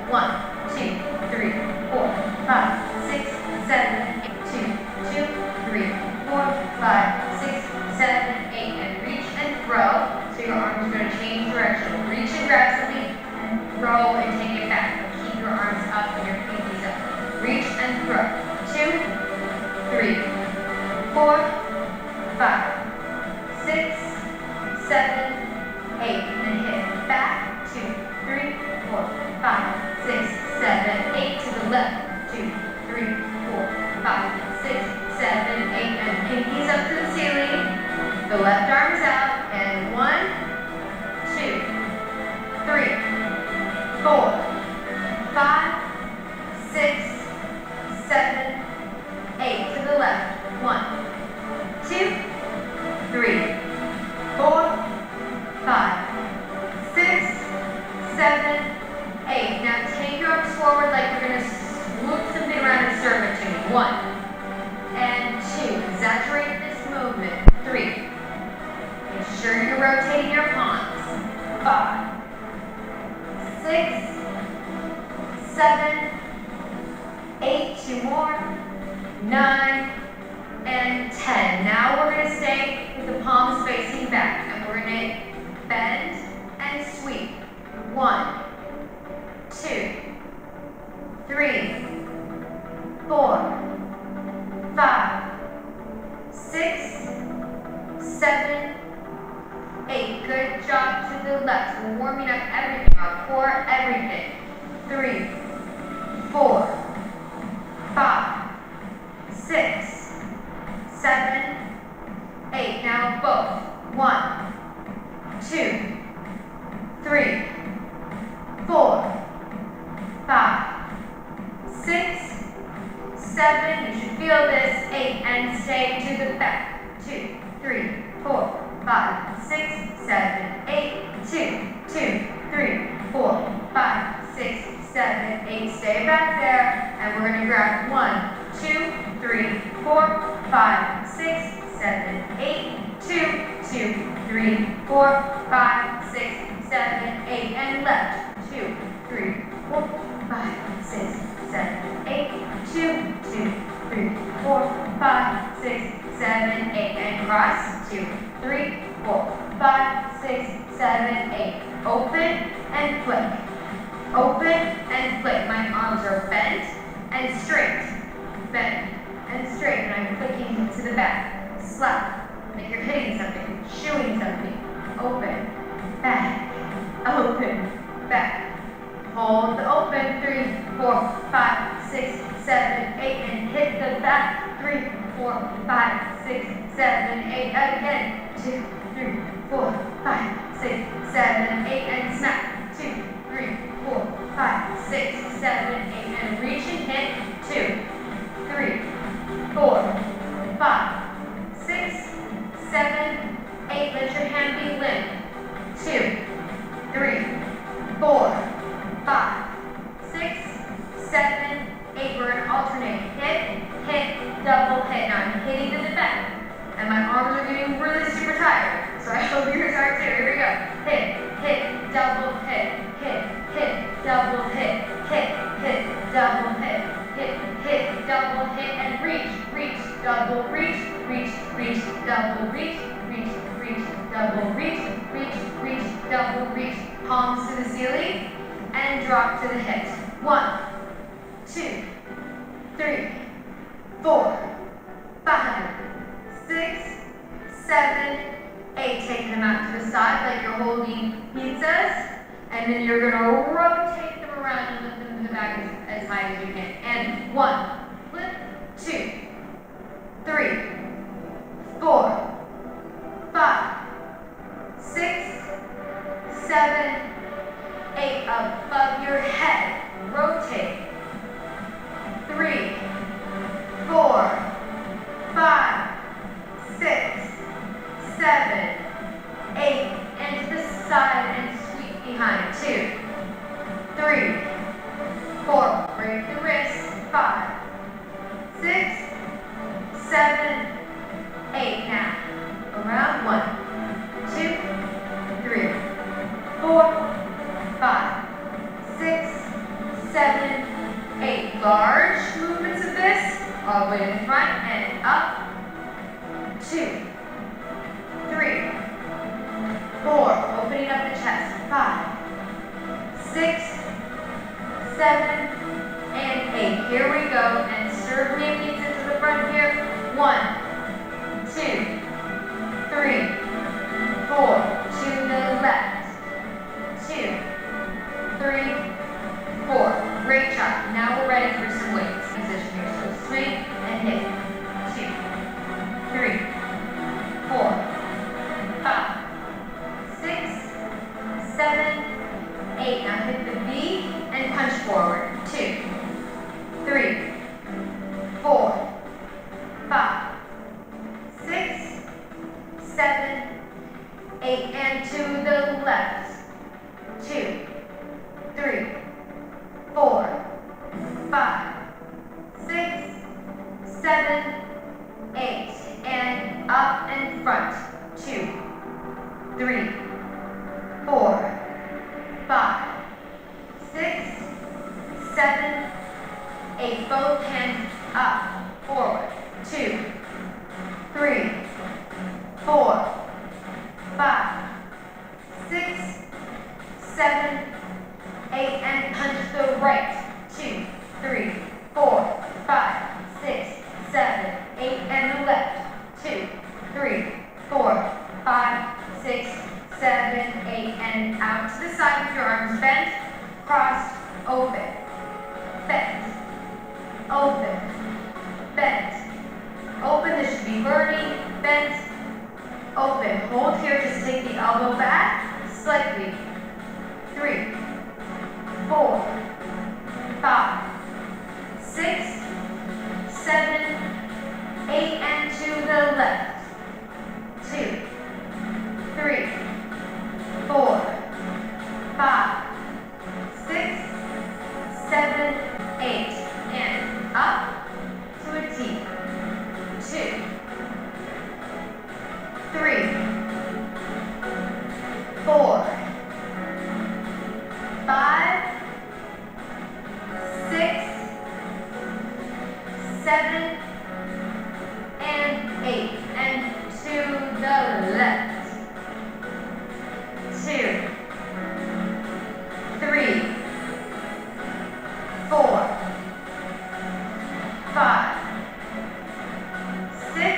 1, 2, 3, 4, 5, 6, 7, 8, 2, 2, 3, 4, 5, 6, 7, 8, and reach and throw. So your arms are going to change direction. Reach and grab something, and throw and take it back. But keep your arms up and your pinkies up. Reach and throw. 2, 3, 4, 5, 6, 7, 8, and hit back. 2, 3, 4, 5, 6, 7, 8 to the left. 2, 3, 4, 5, 6, 7, 8, and pinkies up to the ceiling. The left arm is out, and 1, 2, 3, 4, 5, 6, 7, 8 to the left. 1, 2, 3, 4, 5, 6, 7, 8. Now take your arms forward like you're going to swoop something around and serve it to me. 1 and 2. Exaggerate this movement. 3. Make sure you're rotating your palms. 5, 6, 7, 8. 2 more. 9 and 10. Now we're going to stay with the palms facing back, and we're going to bend and sweep. 1, 2, 3, 4, 5, 6, 7, 8. Good job to the left. We're warming up everything, our core, everything. 3, 4, 5, 6, 7, 8. Now both. 1, 2, 3, 4, 5, 6, 7. You should feel this. 8, and stay to the back. 2, 3, 4, 5, 6, 7, 8. 2, 2, 3, 4, 5, 6, 7, 8. Stay back there, and we're going to grab 1, 2, 3, 4, 5, 6, 7, 8. 2, 2, 3, 4, 5, 6, 7, 8, and left. 2, 3, 4, 5, 6, 7, 8. 2, 2, 3, 4, 5, 6, 7, 8, and cross. 2, 3, 4, 5, 6, 7, 8. Open and flick. Open and flick. My arms are bent and straight. Bent and straight, and I'm flicking to the back. Slap. Like you're hitting something, chewing something. Open, back, open, back. Hold the open. 3, 4, 5, 6, 7, 8, and hit the back. 3, 4, 5, 6, 7, 8. Again. 2, 3, 4, 5, 6, 7, 8, and snap. 2, 3, 4, 5, 6, 7, 8, and reach and hit. 2, 3, 4, 5, 6, 7, 8. Let your hand be limp. 2, 3, 4, 5, 6, 7, 8. We're going to alternate. Hit, hit, double hit. Now I'm hitting to the back, and my arms are getting really super tired. So I hope yours are too. Here we go. Hit, hit, double hit. Hit, hit, double hit. Hit, hit, double hit. Hit, hit, double hit, and reach, reach, double reach, reach, reach, double reach, reach, reach, double reach, reach, reach, double reach. Palms to the ceiling, and drop to the hips. 1, 2, 3, 4, 5, 6, 7, 8. Take them out to the side like you're holding pizzas, and then you're going to rotate them around and lift them to the back as high as you can. And 1, flip, 2, 3, 4, 5, 6, 7, 8. Above your head. Rotate. 3, 4, 5, 6, 7, 8. And to the side and sweep behind. 2, 3, 4. Break the wrists. 5, 7, 8. Large movements of this, all the way to the front and up. 2, 3, 4. Opening up the chest. 5, 6, 7, and 8. Here we go. And serve maybe into the front here. 1, 2, 3, 4. To the left. 2, 3, 4. Great job. Now we're ready for some weights. Position here. So swing and hit. 2, 3, 4, 5, 6, 7, 8. Now hit the V and punch forward. 2, 3, 4, 5, 6, 7, 8. And to the left. 2, 3, 4, 5, 6, 7, 8. And up and front. 2, 3, 4, 5, 6, 7, 8. Both hands up, forward. 2, 3, 4, 5, 6, 7, 8. And punch the right. 2, 3, 4, 5, 6, 7, 8. And the left. 2, 3, 4, 5, 6, 7, 8. And out to the side with your arms bent, crossed, open, bent, open, bent, open. This should be burning, bent, open. Hold here, just take the elbow back slightly. 3, 4, 5, 6, 7, 8. And to the left. 2, 3, 4, 5, 6, 7, 8. And up to a T. 2, 3, 4, 5, 6, 7, and 8. And to the left. 2, 3, 4, 5, 6,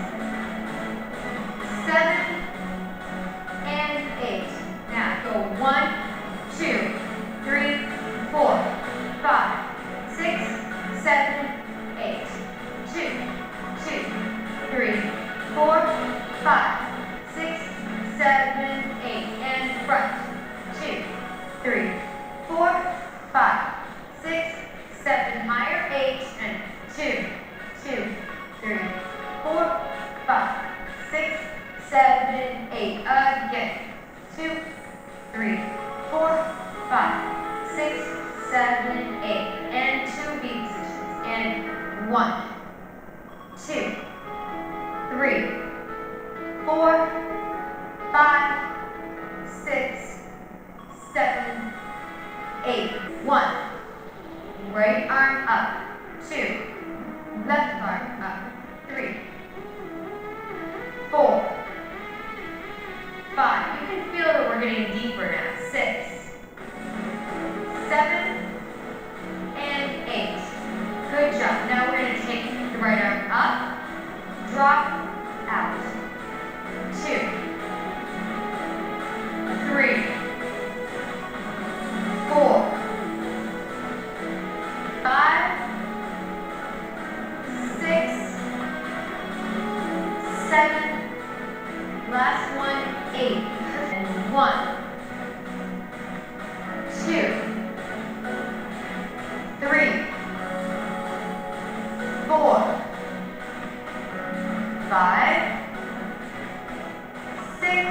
7, and 8. Now go 1, 2, 3, 4, 5, 6, 7, 8. 2, 2, 3, 4, 5, 6, 7, 8. And front. 2, 3, 4, 5, 6, 7. Higher. 8. And 2, 2, 3, 4, 5, 6, 7, 8. Again. 2, 3, 4, 5, 6, 7, 8. And 2 V positions. And 1, 2, 3, 4, 5, 6, 7, 8. 1. Right arm up. 2. Left arm up. 3, 4, 5. You can feel that we're getting deeper now. 6, 7, and 8. Good job. Now we're going to take the right arm up, drop, out. 2, 3, 4, 5, 6, 7, last one, 8. And 1, 2, 3, 4, 5, 6,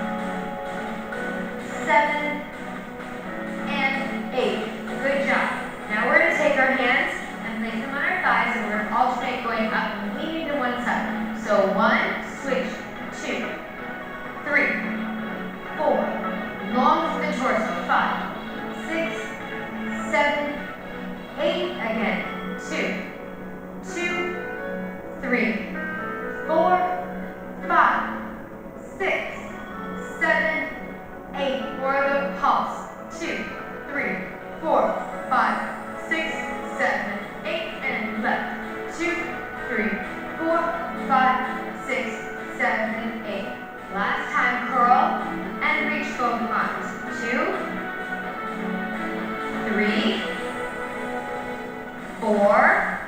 7, and 8. Good job. Now we're going to take our hands and place them on our thighs, and we're going to alternate going up and leaning to one side. So 1, switch, 2, 3, 4. Long through the torso. 5, 6, 7, Again. 2, 2, 3, 4, 5, 6, 7, 8. For the pulse. 2, 3, 4, 5, 6, 7, 8. And left. 2, 3, 4, 5, 6, 7, 8. Last time, curl and reach both arms. 2, 3, 4,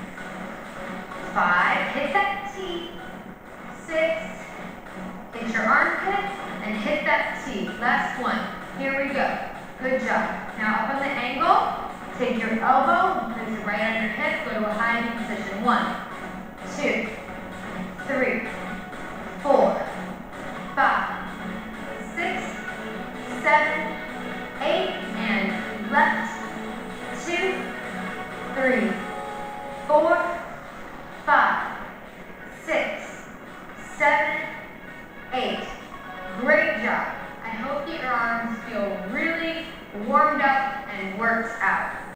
5. Hit that T. 6. Hit your armpit and hit that T. Last one. Here we go. Good job. Now up on the angle, take your elbow, place it right on your hip, go to a high knee position. 1, 2, 3, 4, 5, 6, 7, 8, and left. 2, 3, 4,